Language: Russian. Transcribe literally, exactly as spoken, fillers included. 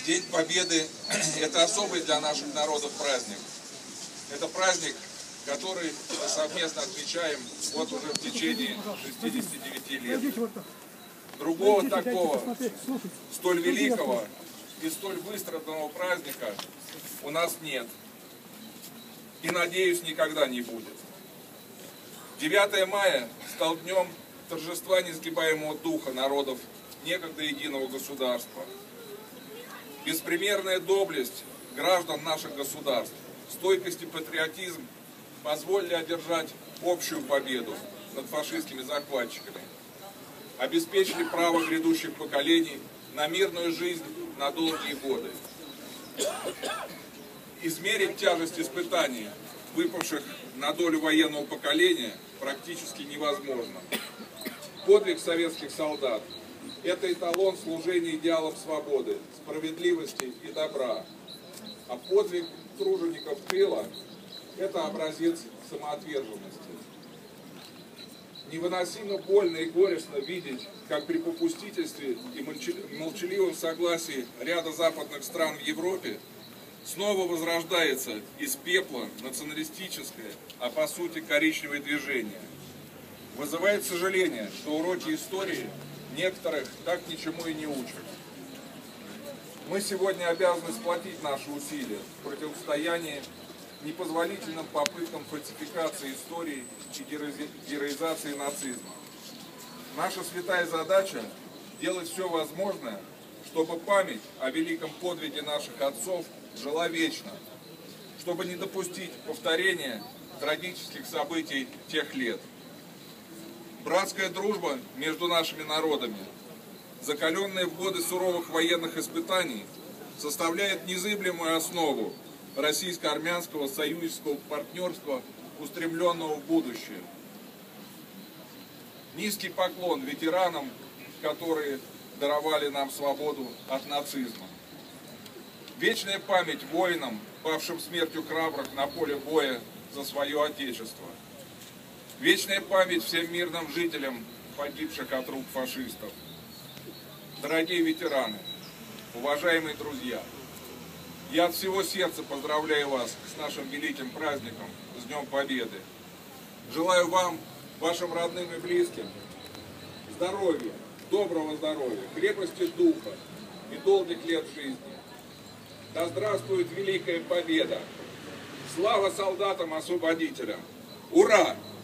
День Победы – это особый для наших народов праздник. Это праздник, который мы совместно отмечаем вот уже в течение шестидесяти девяти лет. Другого такого, столь великого и столь выстраданного праздника у нас нет. И, надеюсь, никогда не будет. девятое мая стал днем торжества несгибаемого духа народов некогда единого государства. Беспримерная доблесть граждан наших государств, стойкость и патриотизм позволили одержать общую победу над фашистскими захватчиками, обеспечили право грядущих поколений на мирную жизнь на долгие годы. Измерить тяжесть испытаний, выпавших на долю военного поколения, практически невозможно. Подвиг советских солдат – это эталон служения идеалам свободы, справедливости и добра. А подвиг тружеников тыла – это образец самоотверженности. Невыносимо больно и горестно видеть, как при попустительстве и молчаливом согласии ряда западных стран в Европе снова возрождается из пепла националистическое, а по сути коричневое движение. Вызывает сожаление, что уроки истории некоторых так ничему и не учат. Мы сегодня обязаны сплотить наши усилия в противостоянии непозволительным попыткам фальсификации истории и героизации нацизма. Наша святая задача – делать все возможное, чтобы память о великом подвиге наших отцов жила вечно, чтобы не допустить повторения трагических событий тех лет. Братская дружба между нашими народами, закаленная в годы суровых военных испытаний, составляет незыблемую основу российско-армянского союзнического партнерства, устремленного в будущее. Низкий поклон ветеранам, которые даровали нам свободу от нацизма. Вечная память воинам, павшим смертью храбрых на поле боя за свое Отечество. Вечная память всем мирным жителям, погибших от рук фашистов. Дорогие ветераны, уважаемые друзья, я от всего сердца поздравляю вас с нашим великим праздником, с Днем Победы. Желаю вам, вашим родным и близким, здоровья, доброго здоровья, крепости духа и долгих лет жизни. Да здравствует Великая Победа! Слава солдатам-освободителям! Ура!